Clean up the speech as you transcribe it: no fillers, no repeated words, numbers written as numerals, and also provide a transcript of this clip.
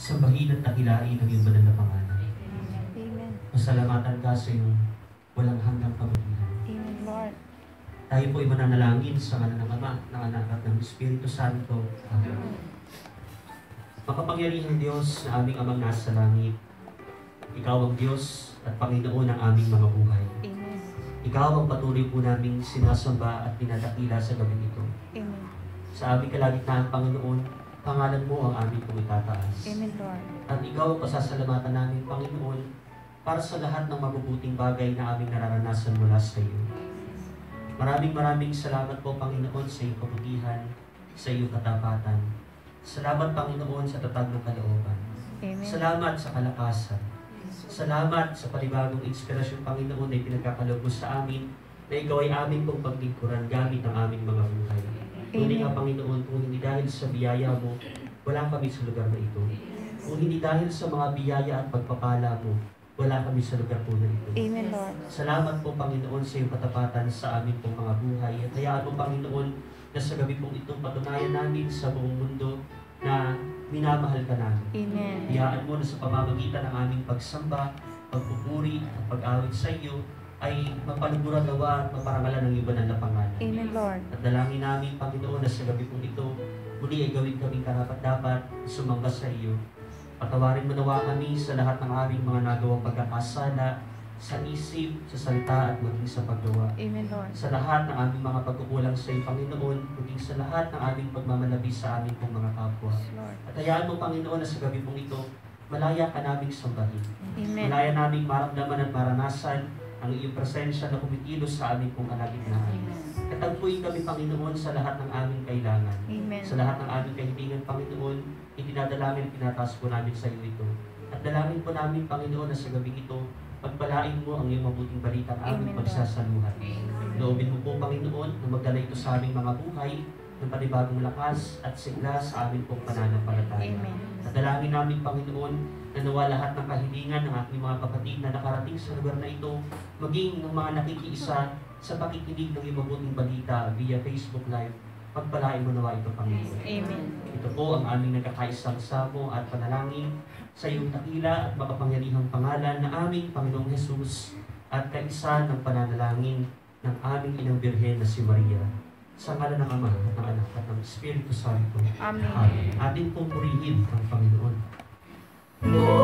sambahin at dakilain ang iyong banal na pangalan. Amen. Pasalamatan ka sa iyong walang hanggang kabutihan. Amen, Lord. Tayo po ay mananalangin sa ngalan ng Ama, ng Anak at ng Espiritu Santo. Amen. Makapangyarihang Diyos na aming Amang nasa langit, Ikaw ang Diyos at Panginoon ng aming mga buhay. Amen. Ikaw ang patuloy po naming sinasamba at pinadakila sa gabi ito. Amen. Sa aming kalagitnaan, Panginoon, pangalan mo ang aming pong itataas. Amen, Lord. At ikaw ang pasasalamatan namin, Panginoon, para sa lahat ng mabubuting bagay na aming nararanasan mula sa iyo. Maraming salamat po, Panginoon, sa iyong kabutihan, sa iyong katapatan. Salamat, Panginoon, sa tatag ng kalooban. Amen. Salamat sa kalakasan. Salamat sa panibagong inspirasyon, Panginoon, na ipinagkakaloob mo sa amin, na ikaw ay aming pong paglingkuran gamit ang aming mga buhay. Ngunit nga, Panginoon, kung hindi dahil sa biyaya mo, wala kami sa lugar na ito. Kung hindi dahil sa mga biyaya at pagpapala mo, wala kami sa lugar po na ito. Amen, Lord. Salamat po, Panginoon, sa iyong katapatan sa aming pong mga buhay. At hayaan mo, Panginoon, na sa gabi pong itong patunayan namin sa buong mundo na minamahal ka namin. Amen. Hayaan mo na sa pamamagitan ng aming pagsamba, pagpupuri, at pag-awit sa iyo, ay mapaluburan nawa at maparangalan ng iba na pangalan. Amen, Lord. At dalangin namin, Panginoon, na sa gabi pong ito, muli ay gawin kaming karapat-dapat, sumamba sa iyo. Patawarin mo nawa kami sa lahat ng aming mga nagawang pagkakasala, sa isip, sa salita at maging sa paggawa. Amen, Lord. Sa lahat ng aming mga pagkukulang sa iyo, Panginoon, maging sa lahat ng aming pagmamalabi sa aming pong mga kapwa. Lord. At hayaan mo, Panginoon, na sa gabi pong ito, malaya ka naming sambahin. Amen. Malaya naming maramdaman at maranasan ang iyong presensya na kumitilos sa aming pong kalagitnaan. Katagpuin kami, Panginoon, sa lahat ng aming kailangan. Amen. Sa lahat ng aming kahilingan, Panginoon, itinadalangin at pinataas po namin sa iyo ito. At dalangin po namin, Panginoon, na sa gabi ito, pagpalain mo ang iyong mabuting balita ang aming Amen, pagsasaluhan. Loobin mo po, Panginoon, na magdala ito sa aming mga buhay ng panibagong lakas at sigla sa aming pong pananampalataya. Amen. At dalangin namin, Panginoon, na nawa lahat ng kahilingan ng aking mga kapatid na nakarating sa lugar na ito, maging ng mga nakikiisa sa pakikinig ng iyong mabuting balita via Facebook Live, pagpalain mo nawa ito, Panginoon. Amen. Ito po ang aming nagkakaisang samo at panalangin sa iyong dakila at makapangyarihang pangalan na aming Panginoong Jesus at kaisa ng pananalangin ng aming Inang Birhen na si Maria. Sa ngalan ng Ama, at ng Anak, at ng Espiritu Santo. Amen. Amen. Atin pong purihin ang Panginoon.